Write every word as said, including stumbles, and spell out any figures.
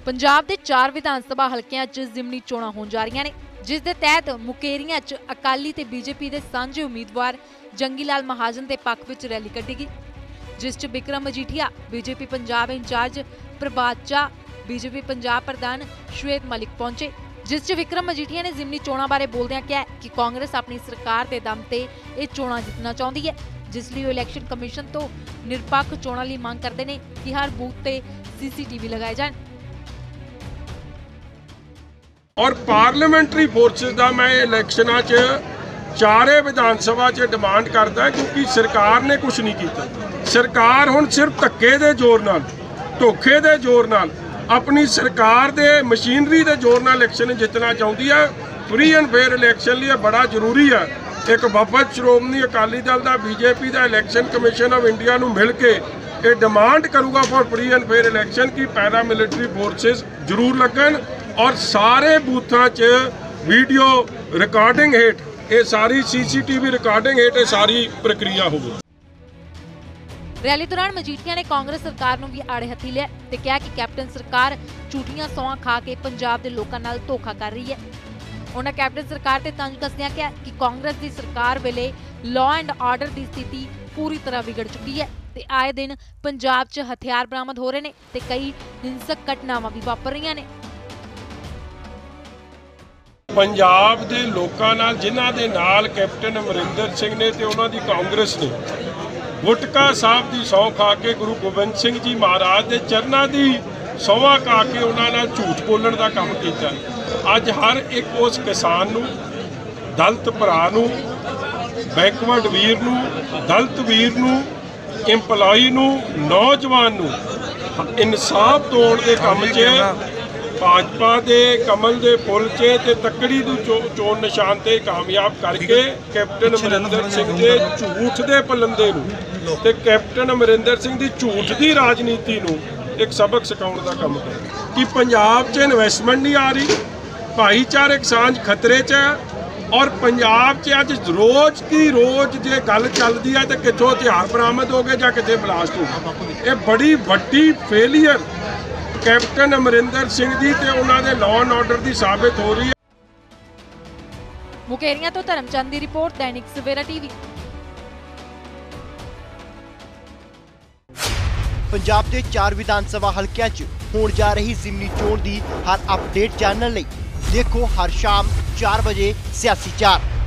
पंजाब के चार विधान सभा हलकियां च जिमनी चोणां होण जा रहीआं ने, जिस दे तहत मुकेरियां च अकाली ते बीजेपी के सांझे उम्मीदवार जंगी लाल महाजन के पक्ष विच रैली कड्ढी गई, जिस च Bikram Majithia, BJP Punjab in-charge Prabhat Jha, BJP Punjab प्रधान श्वेत मलिक पहुंचे। जिस च विक्रम मजीठिया ने जिमनी चोणां बारे बोलदिआं कहा कि कांग्रेस अपनी सरकार के दम ते ये चोणां जितना चाहुंदी है, जिस लई इलैक्शन कमीशन तो निरपक्ष चोणां लई मंग करदे ने कि हर बूथ ते सीसीटीवी लगाए जाण। और पार्लीमेंटरी फोर्सेस का मैं इलैक्शनां च चारे विधान सभा च डिमांड करदा, क्योंकि सरकार ने कुछ नहीं किया। सरकार हुण सिर्फ धक्के दे जोर नाल, धोखे दे जोर नाल, अपनी सरकार दे मशीनरी दे जोर नाल इलैक्शन जितना चाहती है। फ्री एंड फेयर इलैक्शन लिए बड़ा जरूरी है। एक वफद श्रोमणी अकाली दल का बीजेपी का इलैक्शन कमीशन ऑफ इंडिया नूं मिल के ये डिमांड करूँगा for free and fair election की पैरा मिलिटरी फोर्सेस जरूर लगन और सारे बूथां च वीडियो रिकॉर्डिंग हेठ ये सारी सीसीटीवी रिकॉर्डिंग हेठ ये सारी प्रक्रिया होगी। रैली दौरान मजीठिया ने कांग्रेस सरकार नूं भी आड़े हत्थी लिया ते कहा कि कैप्टन सरकार झूठियां सौंहां खा के पंजाब के लोगों नाल धोखा कर रही है। उन्होंने कैप्टन सरकार ते तंज कसदिआं कहा कि कांग्रेस की सरकार वेले लॉ एंड ऑर्डर की स्थिति पूरी तरह बिगड़ चुकी है ते आए दिन पंजाब च हथियार बरामद हो रहे ने ते कई हिंसक घटनावां भी वापर रहीआं ने। पंजाब के लोगों नाल जिन्हां दे नाल कैप्टन अमरिंदर सिंह ने ते उन्हां दी कांग्रेस ने गुटका साहब की सौं खा के गुरु गोबिंद सिंह जी महाराज के चरणों की सौंवां खा के उन्हां नाल झूठ बोलण का काम किया। अज हर एक उस किसान नूं, दलित भरा नूं, बैकवर्ड वीर नूं, दलित वीर नूं, इंपलॉई नूं, नौजवान नूं इंसाफ दिवाउण दे काम च भाजपा के कमल के फुल चे ते तकड़ी नूं चो, चोण निशान ते कामयाब करके कैप्टन अमरिंदर सिंह के झूठ के पलंदे नूं ते कैप्टन अमरिंदर सिंह की झूठ की राजनीति नूं एक सबक सिखाउण दा काम कर कि पंजाब च इन्वेस्टमेंट नहीं आ रही, भाईचारक सांझ खतरे च है और पंजाब च अज रोज की रोज जे गल चलती है तो कितों हथियार बरामद हो गए जां किते ब्लास्ट हो गए। ये बड़ी वड्डी फेलीयर कैप्टन अमरिंदर सिंह दी ते उन्हां दे लॉ एंड ऑर्डर दी साबित हो रही है। मुकेरियां तो धर्मचंद की रिपोर्ट, दैनिक सवेरा टीवी। पंजाब के चार विधान सभा हलकियां च होण जा रही जिमनी चोण दी हर अपडेट जानने लई देखो हर शाम चार बजे सियासी चार।